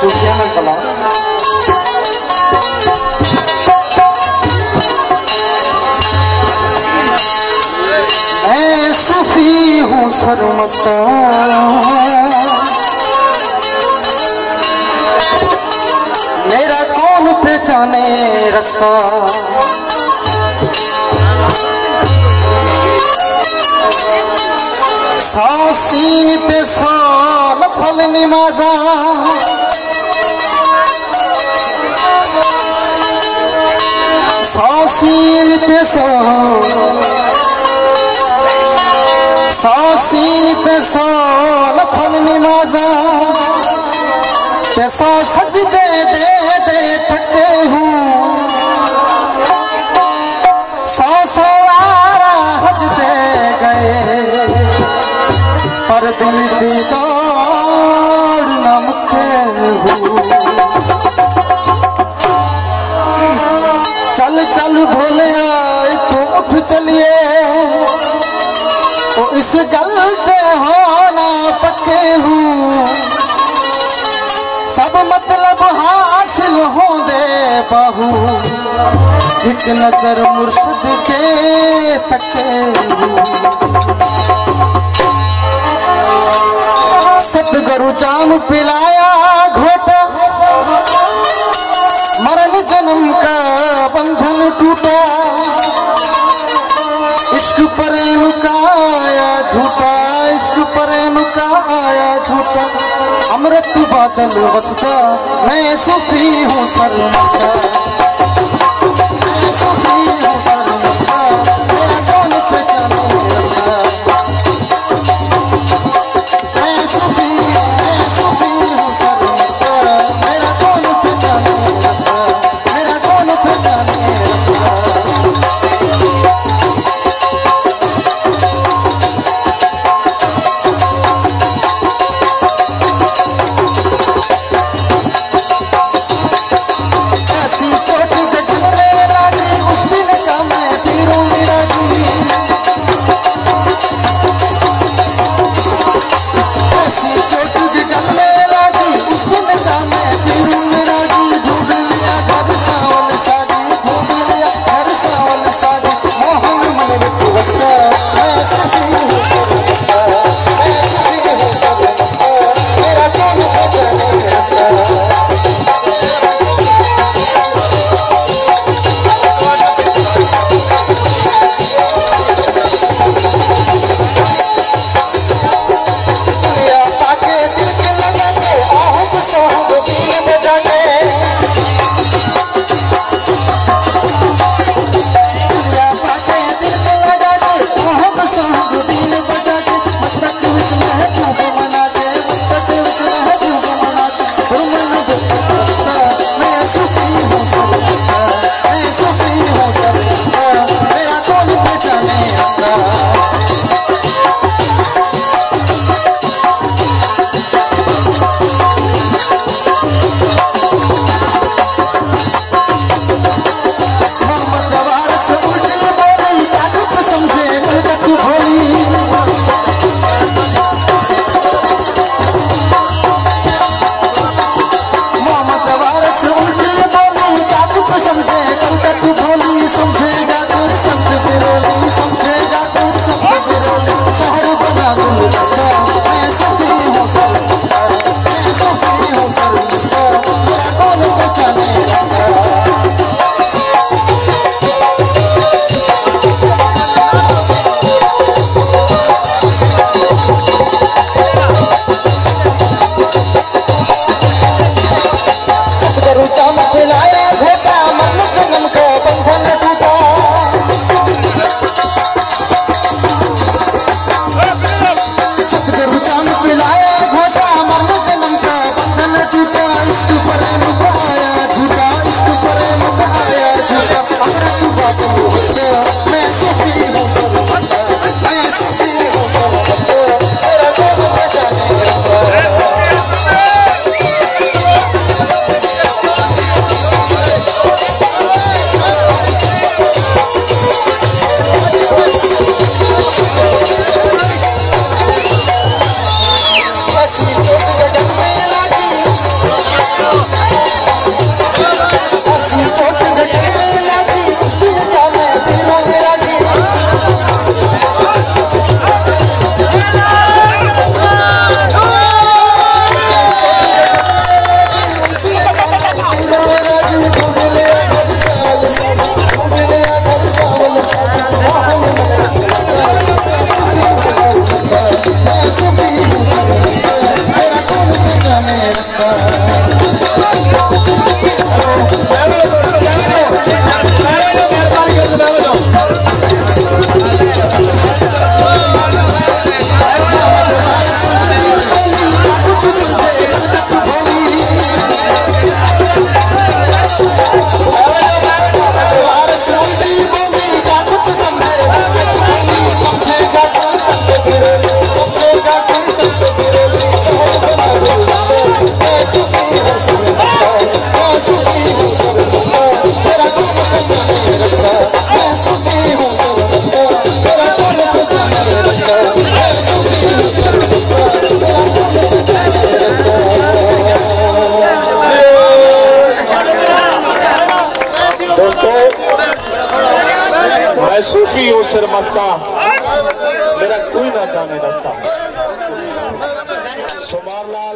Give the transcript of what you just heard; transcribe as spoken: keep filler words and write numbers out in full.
सूफियाना कला। मैं सूफी हूँ सरमस्ता, मेरा कौन पहचाने रास्ता। सौ सीन ते सौ नफल नमाजा, सौ सीन ते सौ सौ सीन ते सौ नफल नमाजा, ते सौ सजदे दे दे थके हूँ, सौ सौ आरा हज दे गए, पर दिल दी दौड़ न मुके हूँ। चल चल भोले आए तो उठ चलिए, तो इस गल पे होना पक्के हूँ, सब मतलब हासिल हो दे बहू, एक नजर मुर्शिद के तके हूँ। सतगुरु जाम पिलाया घोटा, मरण जन्म का बंधन टूटा, इश्क प्रेम का आया झूठा, इश्क प्रेम का आया झूठा, अमृत बादल बसता, मैं सूफी हूँ सरमस्ता, मैं सूफी हूँ सरमस्ता, मेरा कौन पहचाने रास्ता। मैं सूफी मैं सूफी हूँ सरमस्ता, मेरा कौन पहचाने रास्ता, मेरा कौन पहचाने रास्ता। सूफी हो सिर मस्ता, मेरा कोई ना जाने रास्ता। सुमार लाल